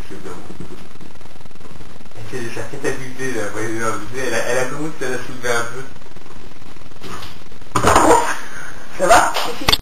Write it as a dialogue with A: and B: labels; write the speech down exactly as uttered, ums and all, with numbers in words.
A: Elle fait de faire catapulter la voyage dans le musée, elle a, elle a commencé à la soulever un peu.
B: Ça va?